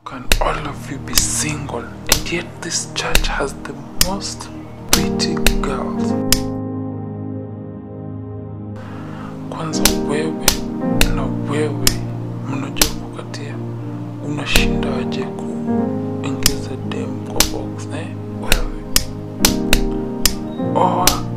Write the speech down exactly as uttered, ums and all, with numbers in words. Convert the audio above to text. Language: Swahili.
can all of you be single, and yet this church has the most pretty girls? Kwanza wewe na wewe mnajua kukatia, unashinda aje kuingiza dem kwa box, eh? Wewe oh